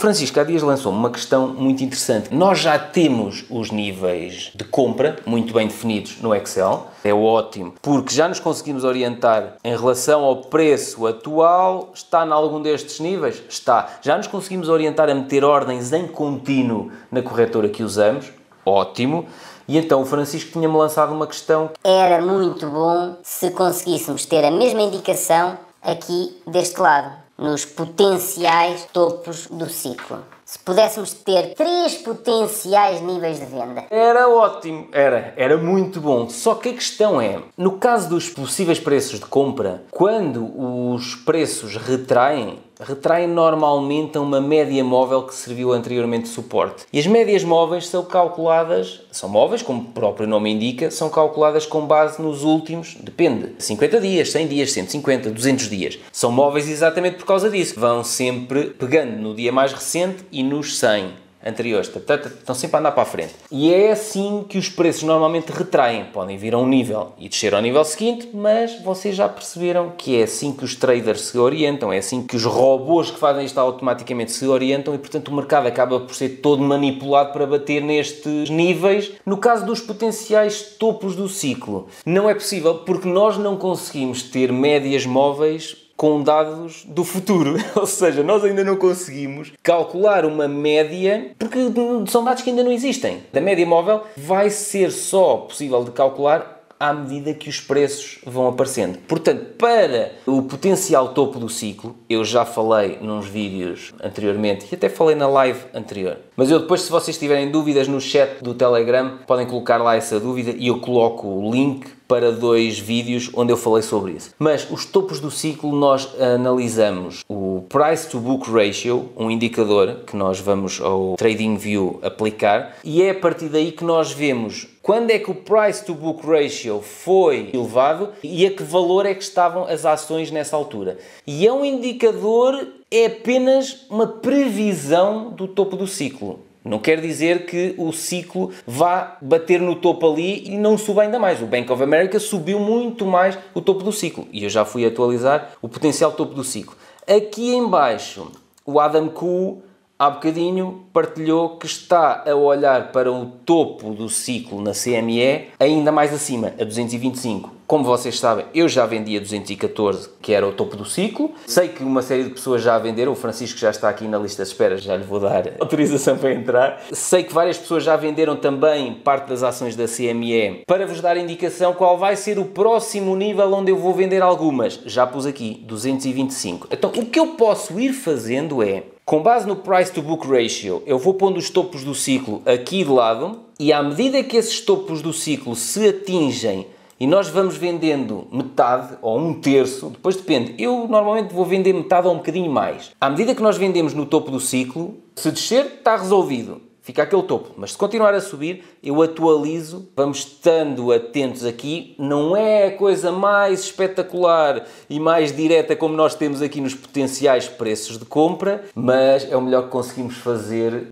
Francisco há dias lançou-me uma questão muito interessante. Nós já temos os níveis de compra muito bem definidos no Excel. É ótimo, porque já nos conseguimos orientar em relação ao preço atual. Está em algum destes níveis? Está. Já nos conseguimos orientar a meter ordens em contínuo na corretora que usamos? Ótimo. E então o Francisco tinha-me lançado uma questão. Era muito bom se conseguíssemos ter a mesma indicação aqui deste lado, nos potenciais topos do ciclo. Se pudéssemos ter 3 potenciais níveis de venda. Era ótimo, era muito bom. Só que a questão é, no caso dos possíveis preços de compra, quando os preços retraem normalmente a uma média móvel que serviu anteriormente de suporte. E as médias móveis são calculadas, são móveis, como o próprio nome indica, são calculadas com base nos últimos, depende, 50 dias, 100 dias, 150, 200 dias. São móveis exatamente por causa disso. Vão sempre pegando no dia mais recente e nos 100 anteriores, estão sempre a andar para a frente. E é assim que os preços normalmente retraem. Podem vir a um nível e descer ao nível seguinte, mas vocês já perceberam que é assim que os traders se orientam, é assim que os robôs que fazem isto automaticamente se orientam e, portanto, o mercado acaba por ser todo manipulado para bater nestes níveis. No caso dos potenciais topos do ciclo, não é possível porque nós não conseguimos ter médias móveis com dados do futuro, ou seja, nós ainda não conseguimos calcular uma média, porque são dados que ainda não existem. Da média móvel vai ser só possível de calcular à medida que os preços vão aparecendo. Portanto, para o potencial topo do ciclo, eu já falei nos vídeos anteriormente e até falei na live anterior. Mas eu depois, se vocês tiverem dúvidas no chat do Telegram, podem colocar lá essa dúvida e eu coloco o link para 2 vídeos onde eu falei sobre isso. Mas os topos do ciclo nós analisamos o Price to Book Ratio, um indicador que nós vamos ao TradingView aplicar, e é a partir daí que nós vemos quando é que o Price to Book Ratio foi elevado e a que valor é que estavam as ações nessa altura. E é um indicador, é apenas uma previsão do topo do ciclo. Não quer dizer que o ciclo vá bater no topo ali e não suba ainda mais. O Bank of America subiu muito mais o topo do ciclo. E eu já fui atualizar o potencial topo do ciclo. Aqui em baixo, o Adam Khoo, há bocadinho, partilhou que está a olhar para o topo do ciclo na CME ainda mais acima, a 225. Como vocês sabem, eu já vendi a 214, que era o topo do ciclo. Sei que uma série de pessoas já venderam, o Francisco já está aqui na lista de espera, já lhe vou dar autorização para entrar. Sei que várias pessoas já venderam também parte das ações da CME para vos dar indicação qual vai ser o próximo nível onde eu vou vender algumas. Já pus aqui, 225. Então, o que eu posso ir fazendo é, com base no Price to Book Ratio, eu vou pondo os topos do ciclo aqui de lado e à medida que esses topos do ciclo se atingem e nós vamos vendendo metade ou 1/3, depois depende. Eu normalmente vou vender metade ou um bocadinho mais. À medida que nós vendemos no topo do ciclo, se descer, está resolvido. Fica aquele topo. Mas se continuar a subir, eu atualizo. Vamos estando atentos aqui. Não é a coisa mais espetacular e mais direta como nós temos aqui nos potenciais preços de compra, mas é o melhor que conseguimos fazer